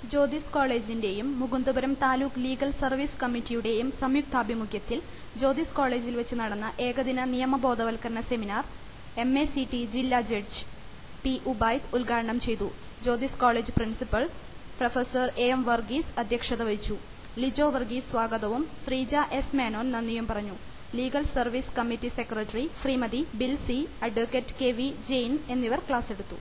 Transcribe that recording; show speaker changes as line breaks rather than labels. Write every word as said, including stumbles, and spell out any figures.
ജ്യോതിസ് കോളേജിന്റെയും Mukundapuram taluk legal service കമ്മിറ്റിയുടെയും സംയുക്താഭിമുഖ്യത്തിൽ ജ്യോതിസ് കോളേജിൽ വെച്ച് നടന്ന ഏകദിന നിയമബോധവൽക്കരണ seminar M A C T ജില്ലാ ജഡ്ജ് പി ഉബൈദ് ഉദ്ഘാടനം ചെയ്തു. Jyothis college principal professor A M Varghese അധ്യക്ഷത വഹിച്ചു. ലിജോ വർഗീസ് സ്വാഗതവും ശ്രീജ എസ് മേനോൻ നന്ദിയും പറഞ്ഞു. Legal service committee secretary Shrimati Bilsy, advocate K V Jain എന്നിവർ ക്ലാസെടുത്തു.